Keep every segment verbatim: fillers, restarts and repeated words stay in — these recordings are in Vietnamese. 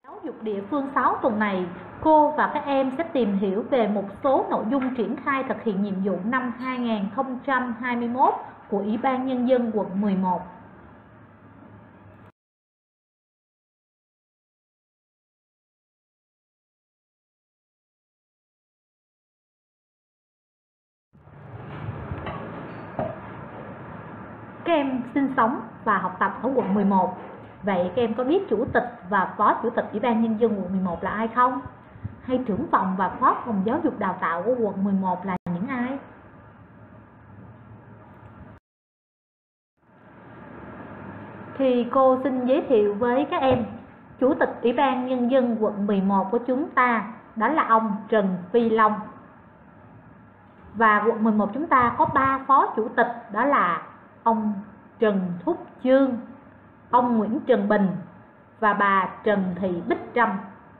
Giáo dục địa phương sáu tuần này, cô và các em sẽ tìm hiểu về một số nội dung triển khai thực hiện nhiệm vụ năm hai nghìn không trăm hai mươi mốt của Ủy ban Nhân dân quận mười một. Các em sinh sống và học tập ở quận mười một. Vậy các em có biết chủ tịch và phó chủ tịch Ủy ban Nhân dân quận mười một là ai không? Hay trưởng phòng và phó phòng giáo dục đào tạo của quận mười một là những ai? Thì cô xin giới thiệu với các em, chủ tịch Ủy ban Nhân dân quận mười một của chúng ta đó là ông Trần Phi Long. Và quận mười một chúng ta có ba phó chủ tịch, đó là ông Trần Thúc Chương, ông Nguyễn Trần Bình và bà Trần Thị Bích Trâm.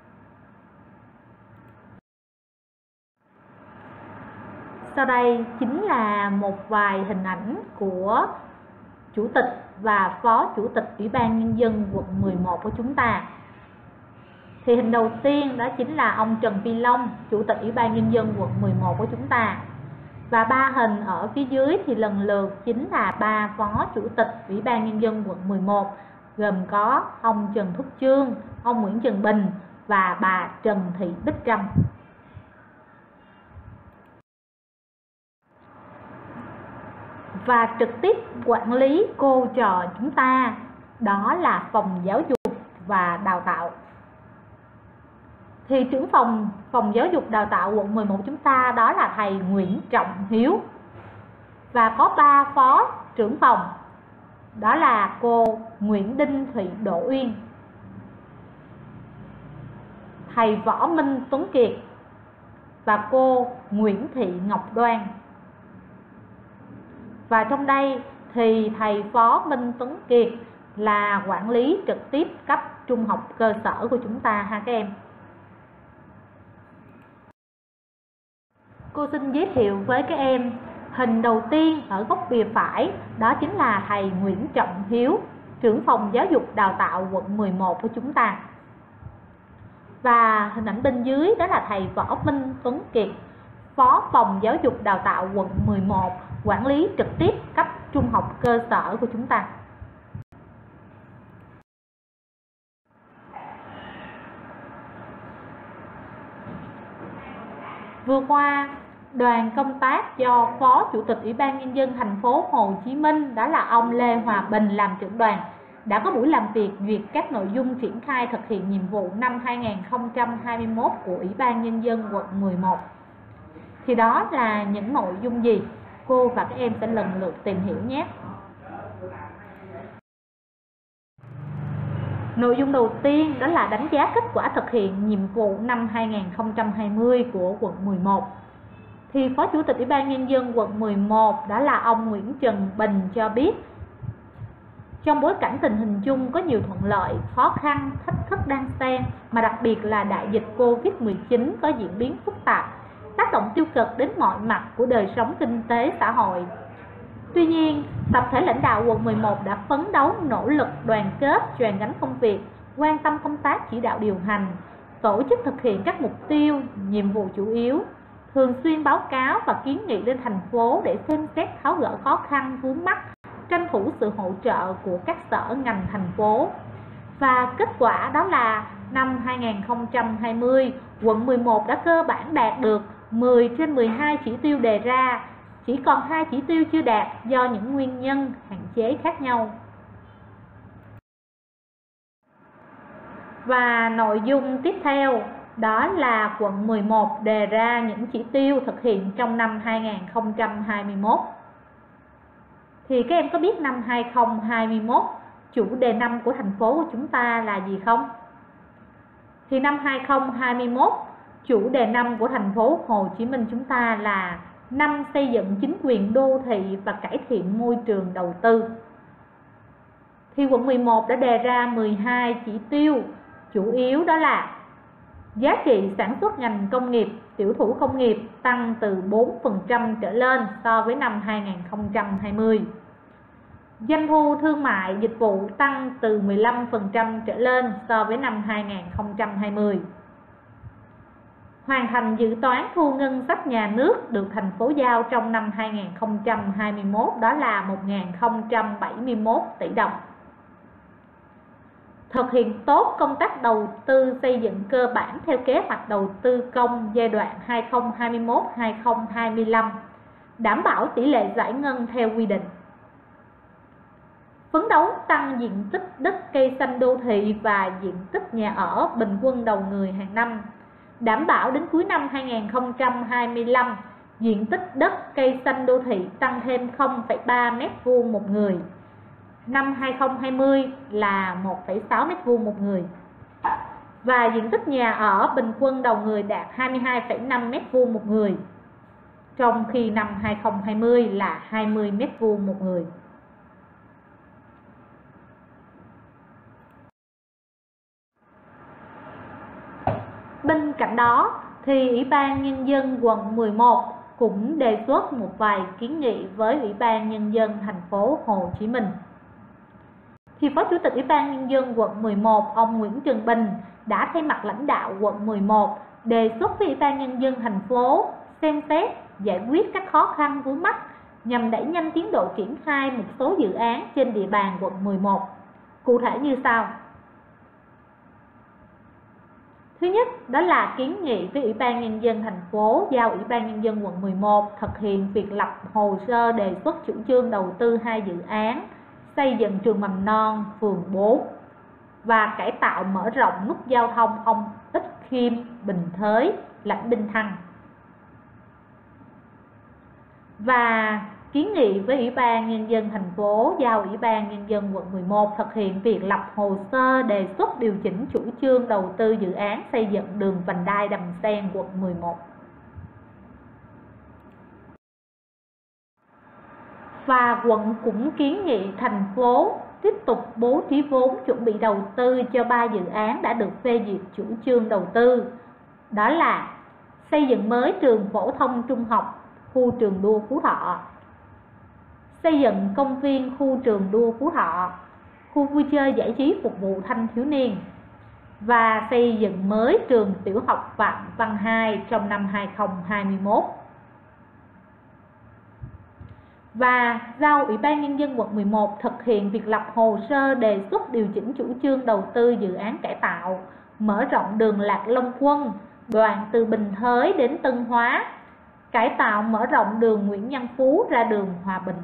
Sau đây chính là một vài hình ảnh của chủ tịch và phó chủ tịch Ủy ban Nhân dân quận mười một của chúng ta. Thì hình đầu tiên đó chính là ông Trần Phi Long, chủ tịch Ủy ban Nhân dân quận mười một của chúng ta. Và ba hình ở phía dưới thì lần lượt chính là ba phó chủ tịch Ủy ban Nhân dân quận mười một, gồm có ông Trần Thúc Chương, ông Nguyễn Trần Bình và bà Trần Thị Bích Trâm. Và trực tiếp quản lý cô trò chúng ta đó là phòng giáo dục và đào tạo. Thì trưởng phòng phòng giáo dục đào tạo quận mười một chúng ta đó là thầy Nguyễn Trọng Hiếu. Và có ba phó trưởng phòng, đó là cô Nguyễn Đinh Thị Đỗ Uyên, thầy Võ Minh Tuấn Kiệt và cô Nguyễn Thị Ngọc Đoan. Và trong đây thì thầy Phó Minh Tuấn Kiệt là quản lý trực tiếp cấp trung học cơ sở của chúng ta ha các em. Cô xin giới thiệu với các em hình đầu tiên ở góc bìa phải, đó chính là thầy Nguyễn Trọng Hiếu, trưởng phòng giáo dục đào tạo quận mười một của chúng ta. Và hình ảnh bên dưới đó là thầy Võ Minh Tuấn Kiệt, phó phòng giáo dục đào tạo quận mười một, quản lý trực tiếp cấp trung học cơ sở của chúng ta. Vừa qua, đoàn công tác do Phó Chủ tịch Ủy ban Nhân dân thành phố Hồ Chí Minh đó là ông Lê Hòa Bình làm trưởng đoàn đã có buổi làm việc duyệt các nội dung triển khai thực hiện nhiệm vụ năm hai nghìn không trăm hai mươi mốt của Ủy ban Nhân dân quận mười một. Thì đó là những nội dung gì? Cô và các em sẽ lần lượt tìm hiểu nhé. Nội dung đầu tiên đó là đánh giá kết quả thực hiện nhiệm vụ năm hai nghìn không trăm hai mươi của quận mười một. Thì Phó Chủ tịch Ủy ban Nhân dân quận mười một đó là ông Nguyễn Trần Bình cho biết, trong bối cảnh tình hình chung có nhiều thuận lợi, khó khăn, thách thức đan xen, mà đặc biệt là đại dịch Covid mười chín có diễn biến phức tạp, tác động tiêu cực đến mọi mặt của đời sống kinh tế xã hội. Tuy nhiên, tập thể lãnh đạo quận mười một đã phấn đấu, nỗ lực, đoàn kết, chuyền gánh công việc, quan tâm công tác chỉ đạo điều hành, tổ chức thực hiện các mục tiêu, nhiệm vụ chủ yếu, thường xuyên báo cáo và kiến nghị lên thành phố để xem xét tháo gỡ khó khăn vướng mắc, tranh thủ sự hỗ trợ của các sở ngành thành phố. Và kết quả đó là năm hai nghìn không trăm hai mươi, quận mười một đã cơ bản đạt được mười trên mười hai chỉ tiêu đề ra, chỉ còn hai chỉ tiêu chưa đạt do những nguyên nhân hạn chế khác nhau. Và nội dung tiếp theo đó là quận mười một đề ra những chỉ tiêu thực hiện trong năm hai nghìn không trăm hai mươi mốt. Thì các em có biết năm hai nghìn không trăm hai mươi mốt chủ đề năm của thành phố của chúng ta là gì không? Thì năm hai nghìn không trăm hai mươi mốt chủ đề năm của thành phố Hồ Chí Minh chúng ta là năm xây dựng chính quyền đô thị và cải thiện môi trường đầu tư. Thì quận mười một đã đề ra mười hai chỉ tiêu, chủ yếu đó là giá trị sản xuất ngành công nghiệp, tiểu thủ công nghiệp tăng từ bốn phần trăm trở lên so với năm hai nghìn không trăm hai mươi. Doanh thu thương mại dịch vụ tăng từ mười lăm phần trăm trở lên so với năm hai nghìn không trăm hai mươi. Hoàn thành dự toán thu ngân sách nhà nước được thành phố giao trong năm hai nghìn không trăm hai mươi mốt, đó là một nghìn không trăm bảy mươi mốt tỷ đồng. Thực hiện tốt công tác đầu tư xây dựng cơ bản theo kế hoạch đầu tư công giai đoạn hai nghìn không trăm hai mươi mốt đến hai nghìn không trăm hai mươi lăm, đảm bảo tỷ lệ giải ngân theo quy định. Phấn đấu tăng diện tích đất cây xanh đô thị và diện tích nhà ở bình quân đầu người hàng năm, đảm bảo đến cuối năm hai nghìn không trăm hai mươi lăm, diện tích đất cây xanh đô thị tăng thêm không phẩy ba mét vuông một người, năm hai nghìn không trăm hai mươi là một phẩy sáu mét vuông một người, và diện tích nhà ở bình quân đầu người đạt hai mươi hai phẩy năm mét vuông một người, trong khi năm hai nghìn không trăm hai mươi là hai mươi mét vuông một người. Bên cạnh đó thì Ủy ban Nhân dân quận mười một cũng đề xuất một vài kiến nghị với Ủy ban Nhân dân thành phố Hồ Chí Minh. Thì Phó Chủ tịch Ủy ban Nhân dân quận mười một ông Nguyễn Trần Bình đã thay mặt lãnh đạo quận mười một đề xuất với Ủy ban Nhân dân thành phố xem xét giải quyết các khó khăn vướng mắc nhằm đẩy nhanh tiến độ triển khai một số dự án trên địa bàn quận mười một. Cụ thể như sau. Thứ nhất, đó là kiến nghị với Ủy ban Nhân dân thành phố giao Ủy ban Nhân dân quận mười một thực hiện việc lập hồ sơ đề xuất chủ trương đầu tư hai dự án xây dựng trường mầm non phường bốn và cải tạo mở rộng nút giao thông Ông Ích Khiêm, Bình Thới, Lãnh Đinh Thăng. Và kiến nghị với Ủy ban Nhân dân thành phố giao Ủy ban Nhân dân quận mười một thực hiện việc lập hồ sơ đề xuất điều chỉnh chủ trương đầu tư dự án xây dựng đường vành đai Đầm Sen quận mười một. Và quận cũng kiến nghị thành phố tiếp tục bố trí vốn chuẩn bị đầu tư cho ba dự án đã được phê duyệt chủ trương đầu tư. Đó là xây dựng mới trường phổ thông trung học khu trường đua Phú Thọ, xây dựng công viên khu trường đua Phú Thọ, khu vui chơi giải trí phục vụ thanh thiếu niên, và xây dựng mới trường tiểu học Phạm Văn Hai trong năm hai nghìn không trăm hai mươi mốt. Và giao Ủy ban Nhân dân quận mười một thực hiện việc lập hồ sơ đề xuất điều chỉnh chủ trương đầu tư dự án cải tạo, mở rộng đường Lạc Long Quân, đoạn từ Bình Thới đến Tân Hóa, cải tạo mở rộng đường Nguyễn Văn Phú ra đường Hòa Bình.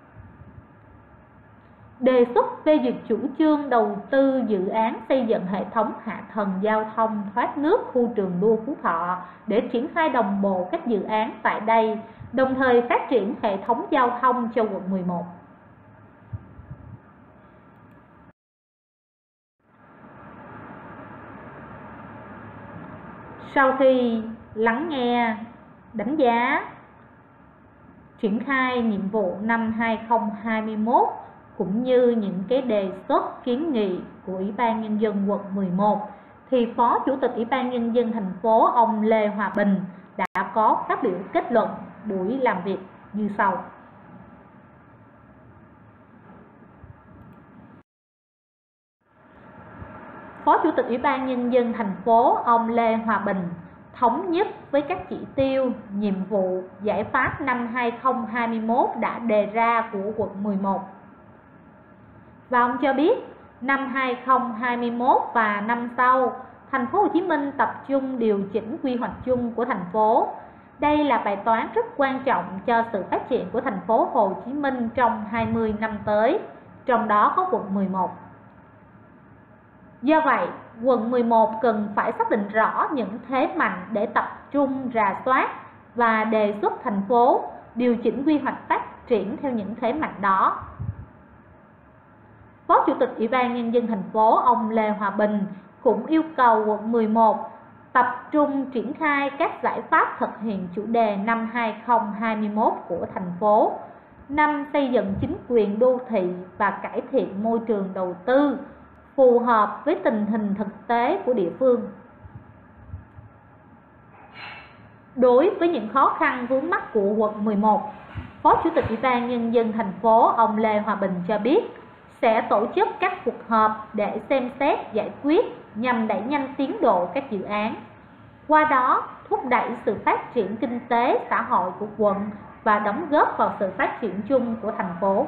Đề xuất phê duyệt chủ trương đầu tư dự án xây dựng hệ thống hạ tầng giao thông thoát nước khu trường đua Phú Thọ để triển khai đồng bộ các dự án tại đây, đồng thời phát triển hệ thống giao thông cho quận mười một. Sau khi lắng nghe, đánh giá, triển khai nhiệm vụ năm hai nghìn không trăm hai mươi mốt cũng như những cái đề xuất kiến nghị của Ủy ban Nhân dân quận mười một, thì Phó Chủ tịch Ủy ban Nhân dân thành phố ông Lê Hòa Bình đã có phát biểu kết luận buổi làm việc như sau. Phó Chủ tịch Ủy ban Nhân dân thành phố ông Lê Hòa Bình thống nhất với các chỉ tiêu, nhiệm vụ, giải pháp năm hai nghìn không trăm hai mươi mốt đã đề ra của quận mười một. Và ông cho biết, năm hai nghìn không trăm hai mươi mốt và năm sau, thành phố Hồ Chí Minh tập trung điều chỉnh quy hoạch chung của thành phố. Đây là bài toán rất quan trọng cho sự phát triển của thành phố Hồ Chí Minh trong hai mươi năm tới, trong đó có quận mười một. Do vậy, quận mười một cần phải xác định rõ những thế mạnh để tập trung rà soát và đề xuất thành phố điều chỉnh quy hoạch phát triển theo những thế mạnh đó. Phó Chủ tịch Ủy ban Nhân dân thành phố ông Lê Hòa Bình cũng yêu cầu quận mười một tập trung triển khai các giải pháp thực hiện chủ đề năm hai nghìn không trăm hai mươi mốt của thành phố, năm xây dựng chính quyền đô thị và cải thiện môi trường đầu tư, phù hợp với tình hình thực tế của địa phương. Đối với những khó khăn vướng mắc của quận mười một, Phó Chủ tịch Ủy ban Nhân dân thành phố ông Lê Hòa Bình cho biết sẽ tổ chức các cuộc họp để xem xét giải quyết nhằm đẩy nhanh tiến độ các dự án, qua đó thúc đẩy sự phát triển kinh tế xã hội của quận và đóng góp vào sự phát triển chung của thành phố.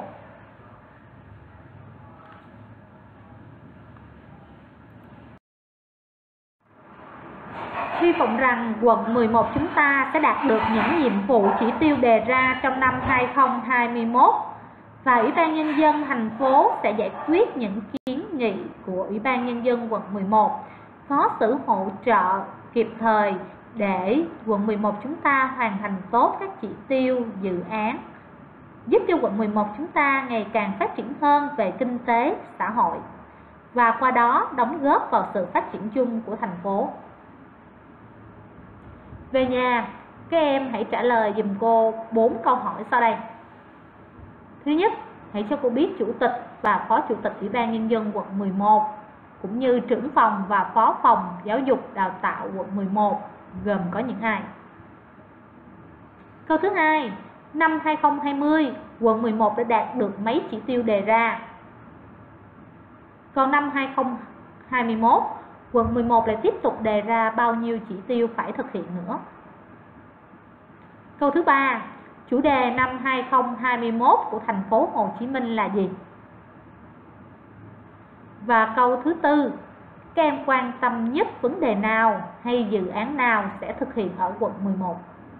Hy vọng rằng quận mười một chúng ta sẽ đạt được những nhiệm vụ chỉ tiêu đề ra trong năm hai không hai mốt và Ủy ban Nhân dân thành phố sẽ giải quyết những kiến nghị của Ủy ban Nhân dân quận mười một, có sự hỗ trợ kịp thời để quận mười một chúng ta hoàn thành tốt các chỉ tiêu dự án, giúp cho quận mười một chúng ta ngày càng phát triển hơn về kinh tế, xã hội và qua đó đóng góp vào sự phát triển chung của thành phố. Về nhà, các em hãy trả lời giùm cô bốn câu hỏi sau đây. Thứ nhất, hãy cho cô biết Chủ tịch và Phó Chủ tịch Ủy ban Nhân dân quận mười một cũng như trưởng phòng và phó phòng giáo dục đào tạo quận mười một gồm có những ai? Câu thứ hai, năm hai không hai không, quận mười một đã đạt được mấy chỉ tiêu đề ra? Còn năm hai không hai mốt, quận mười một lại tiếp tục đề ra bao nhiêu chỉ tiêu phải thực hiện nữa? Câu thứ ba, chủ đề năm hai không hai mốt của thành phố Hồ Chí Minh là gì? Và câu thứ tư, các em quan tâm nhất vấn đề nào hay dự án nào sẽ thực hiện ở quận mười một?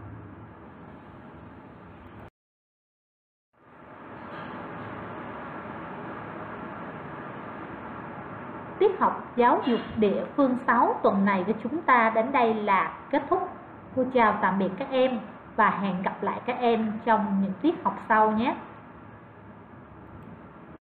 Tiết học giáo dục địa phương sáu tuần này của chúng ta đến đây là kết thúc. Cô chào tạm biệt các em và hẹn gặp lại các em trong những tiết học sau nhé.